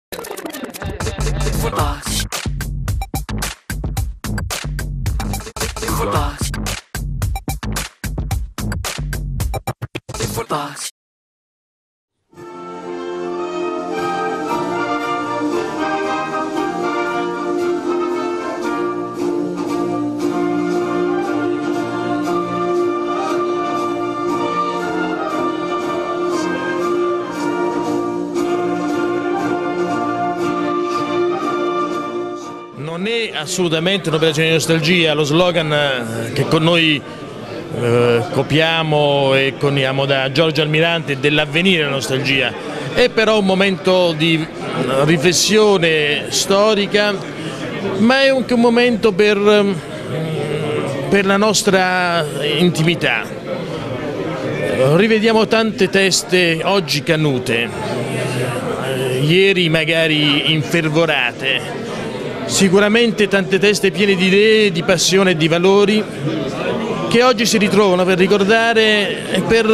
Non è assolutamente un'operazione di nostalgia, lo slogan che con noi copiamo e coniamo da Giorgio Almirante dell'avvenire la nostalgia, è però un momento di riflessione storica, ma è anche un momento per la nostra intimità. Rivediamo tante teste oggi canute, ieri magari infervorate. Sicuramente tante teste piene di idee, di passione e di valori che oggi si ritrovano per ricordare e per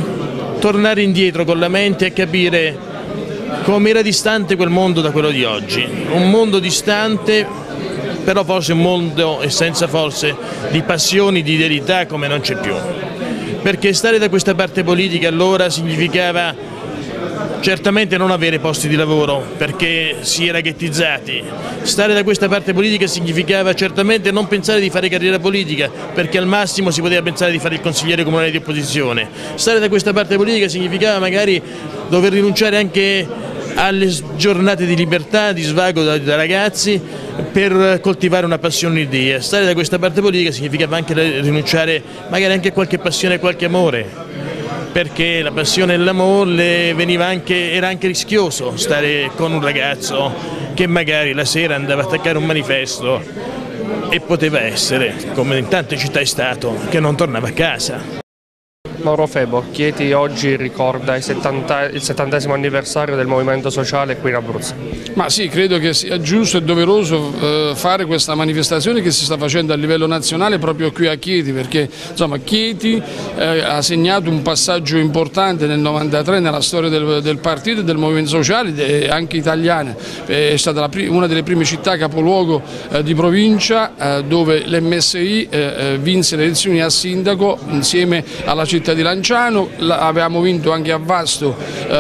tornare indietro con la mente e capire come era distante quel mondo da quello di oggi. Un mondo distante, però forse un mondo e senza forse di passioni, di idealità come non c'è più. Perché stare da questa parte politica allora significava certamente non avere posti di lavoro perché si era ghettizzati. Stare da questa parte politica significava certamente non pensare di fare carriera politica perché al massimo si poteva pensare di fare il consigliere comunale di opposizione. Stare da questa parte politica significava magari dover rinunciare anche alle giornate di libertà, di svago da ragazzi per coltivare una passione, un'idea. Stare da questa parte politica significava anche rinunciare magari anche a qualche passione e qualche amore, perché la passione e l'amore era anche rischioso stare con un ragazzo che magari la sera andava a attaccare un manifesto e poteva essere, come in tante città è stato, che non tornava a casa. Mauro Febo, Chieti oggi ricorda il 70° anniversario del movimento sociale qui in Abruzzo. Ma sì, credo che sia giusto e doveroso fare questa manifestazione che si sta facendo a livello nazionale proprio qui a Chieti, perché insomma Chieti ha segnato un passaggio importante nel 93 nella storia del partito e del movimento sociale, anche italiana. È stata una delle prime città capoluogo di provincia dove l'MSI vinse le elezioni a sindaco insieme alla città di Lanciano. Avevamo vinto anche a Vasto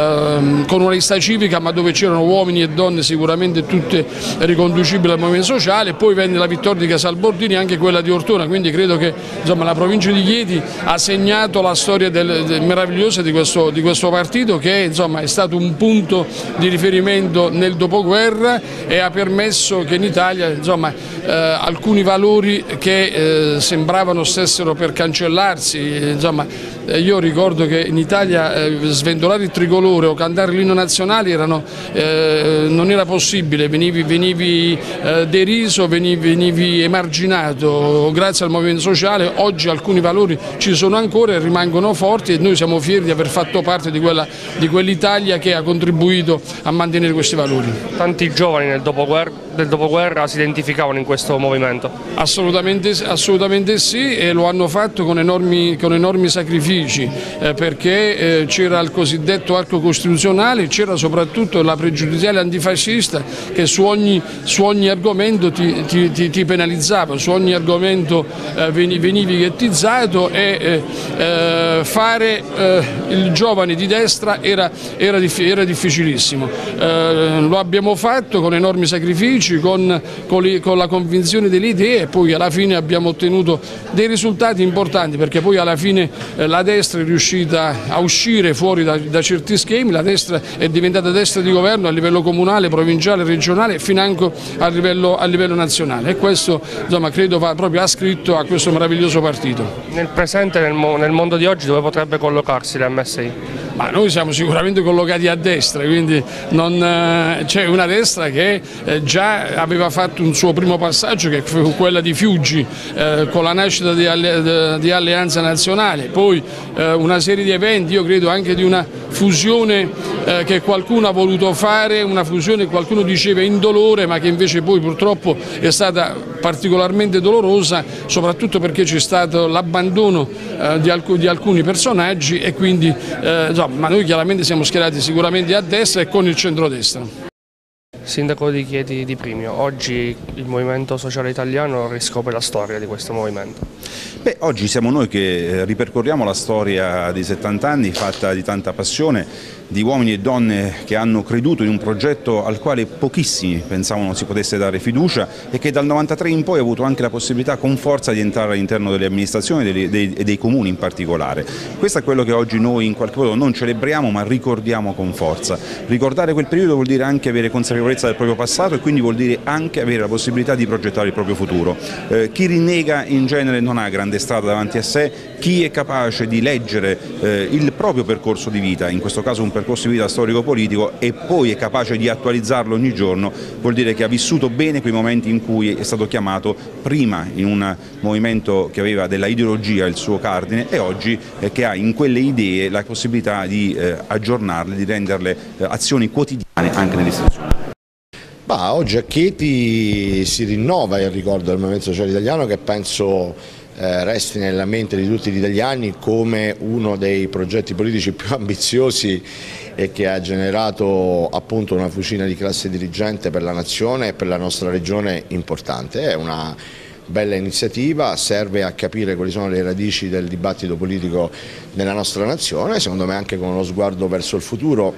con una lista civica, ma dove c'erano uomini e donne sicuramente tutte riconducibili al movimento sociale. Poi venne la vittoria di Casalbordini e anche quella di Ortona, quindi credo che insomma, la provincia di Chieti ha segnato la storia meravigliosa di questo partito che insomma, è stato un punto di riferimento nel dopoguerra e ha permesso che in Italia insomma, alcuni valori che sembravano stessero per cancellarsi, insomma, io ricordo che in Italia sventolare il tricolore o cantare l'inno nazionale non era possibile, venivi deriso, venivi emarginato. Grazie al movimento sociale oggi alcuni valori ci sono ancora e rimangono forti e noi siamo fieri di aver fatto parte di quell'Italia che ha contribuito a mantenere questi valori. Tanti giovani del dopoguerra si identificavano in questo movimento? Assolutamente sì, e lo hanno fatto con enormi sacrifici perché c'era il cosiddetto arco costituzionale, c'era soprattutto la pregiudiziale antifascista che su ogni argomento ti penalizzava, su ogni argomento venivi ghettizzato e fare il giovane di destra era difficilissimo. Lo abbiamo fatto con enormi sacrifici, con la convinzione delle idee e poi alla fine abbiamo ottenuto dei risultati importanti perché poi alla fine la destra è riuscita a uscire fuori da certi schemi, la destra è diventata destra di governo a livello comunale, provinciale, regionale e financo a livello nazionale e questo insomma, credo va proprio ascritto a questo meraviglioso partito. Nel presente, nel mondo di oggi, dove potrebbe collocarsi l'MSI? Ma noi siamo sicuramente collocati a destra, quindi c'è una destra che già aveva fatto un suo primo passaggio che fu quella di Fiuggi con la nascita di Alleanza Nazionale, poi una serie di eventi, io credo anche di una fusione che qualcuno ha voluto fare, una fusione che qualcuno diceva indolore ma che invece poi purtroppo è stata particolarmente dolorosa, soprattutto perché c'è stato l'abbandono di alcuni personaggi e quindi ma noi chiaramente siamo schierati sicuramente a destra e con il centrodestra. Sindaco di Chieti di Primio, oggi il Movimento Sociale Italiano riscopre la storia di questo movimento. Beh, oggi siamo noi che ripercorriamo la storia di 70 anni fatta di tanta passione, di uomini e donne che hanno creduto in un progetto al quale pochissimi pensavano si potesse dare fiducia e che dal 93 in poi ha avuto anche la possibilità con forza di entrare all'interno delle amministrazioni e dei comuni in particolare. Questo è quello che oggi noi in qualche modo non celebriamo ma ricordiamo con forza. Ricordare quel periodo vuol dire anche avere consapevolezza del proprio passato e quindi vuol dire anche avere la possibilità di progettare il proprio futuro. Chi rinnega in genere non ha grande strada davanti a sé, chi è capace di leggere il proprio percorso di vita, in questo caso un percorso di vita storico-politico, e poi è capace di attualizzarlo ogni giorno, vuol dire che ha vissuto bene quei momenti in cui è stato chiamato prima in un movimento che aveva della ideologia il suo cardine e oggi che ha in quelle idee la possibilità di aggiornarle, di renderle azioni quotidiane anche nell'istituzione. Oggi a Chieti si rinnova il ricordo del Movimento Sociale Italiano, che penso resti nella mente di tutti gli italiani come uno dei progetti politici più ambiziosi e che ha generato appunto una fucina di classe dirigente per la nazione e per la nostra regione importante. È una bella iniziativa, serve a capire quali sono le radici del dibattito politico nella nostra nazione, secondo me anche con uno sguardo verso il futuro.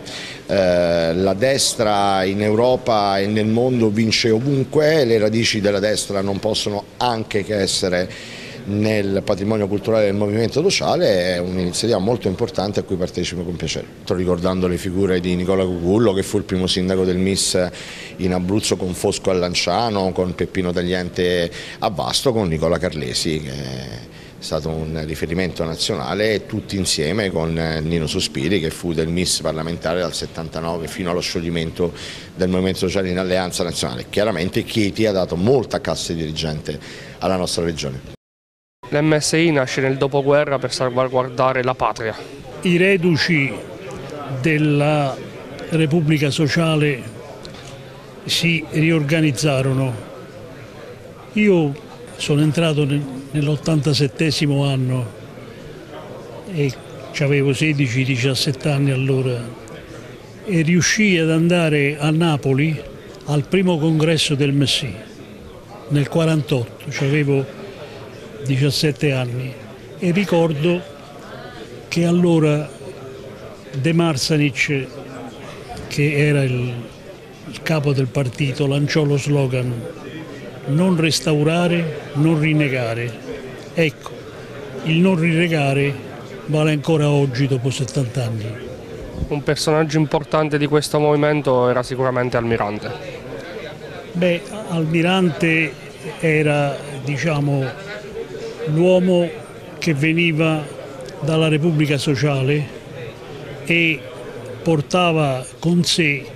La destra in Europa e nel mondo vince ovunque, le radici della destra non possono anche che essere nel patrimonio culturale del movimento sociale. È un'iniziativa molto importante a cui partecipo con piacere. Sto ricordando le figure di Nicola Cucullo, che fu il primo sindaco del MIS in Abruzzo, con Fosco a Lanciano, con Peppino Tagliente a Vasto, con Nicola Carlesi, che è stato un riferimento nazionale, e tutti insieme con Nino Sospiri, che fu del MIS parlamentare dal 79 fino allo scioglimento del Movimento Sociale in Alleanza Nazionale. Chiaramente Chieti ha dato molta classe dirigente alla nostra regione. L'MSI nasce nel dopoguerra per salvaguardare la patria. I reduci della Repubblica Sociale si riorganizzarono. Io sono entrato nell'87° anno e avevo 16-17 anni allora, e riuscii ad andare a Napoli al primo congresso del MSI nel 48, avevo 17 anni, e ricordo che allora De Marsanic, che era il capo del partito, lanciò lo slogan "non restaurare, non rinnegare". Ecco, il non rinnegare vale ancora oggi dopo 70 anni. Un personaggio importante di questo movimento era sicuramente Almirante. Beh, Almirante era, diciamo, l'uomo che veniva dalla Repubblica Sociale e portava con sé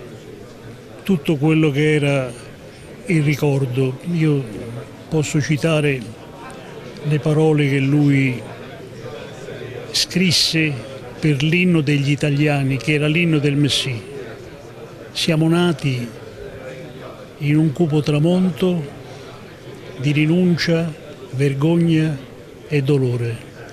tutto quello che era il ricordo. Io posso citare le parole che lui scrisse per l'inno degli italiani, che era l'inno del MSI. Siamo nati in un cupo tramonto di rinuncia, vergogna e dolore.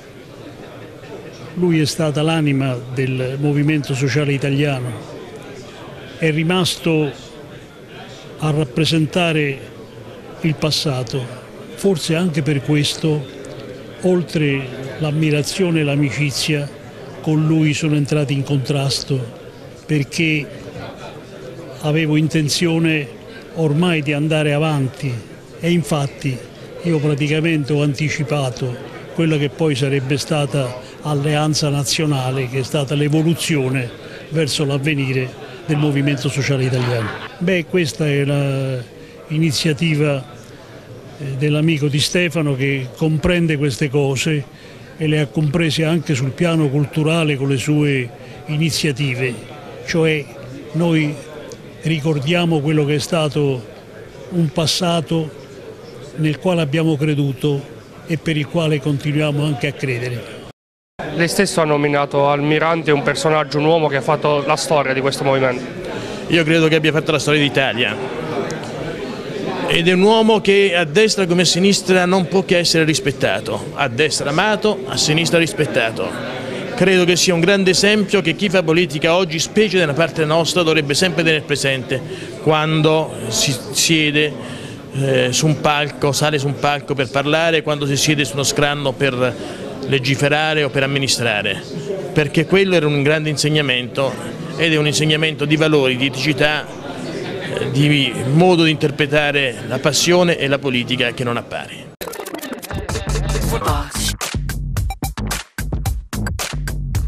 Lui è stata l'anima del Movimento Sociale Italiano, è rimasto a rappresentare il passato. Forse anche per questo, oltre l'ammirazione e l'amicizia, con lui sono entrati in contrasto, perché avevo intenzione ormai di andare avanti, e infatti io praticamente ho anticipato quella che poi sarebbe stata Alleanza Nazionale, che è stata l'evoluzione verso l'avvenire del Movimento Sociale Italiano. Questa è l'iniziativa dell'amico Di Stefano, che comprende queste cose e le ha comprese anche sul piano culturale con le sue iniziative. Cioè, noi ricordiamo quello che è stato un passato nel quale abbiamo creduto e per il quale continuiamo anche a credere. Lei stesso ha nominato Almirante un personaggio, un uomo che ha fatto la storia di questo movimento. Io credo che abbia fatto la storia d'Italia, ed è un uomo che a destra come a sinistra non può che essere rispettato, a destra amato, a sinistra rispettato. Credo che sia un grande esempio che chi fa politica oggi, specie nella parte nostra, dovrebbe sempre tenere presente. quando si siede su un palco, sale su un palco per parlare, quando si siede su uno scranno per legiferare o per amministrare, perché quello era un grande insegnamento ed è un insegnamento di valori, di eticità, di modo di interpretare la passione e la politica che non ha pari.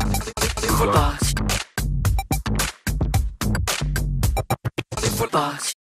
Box.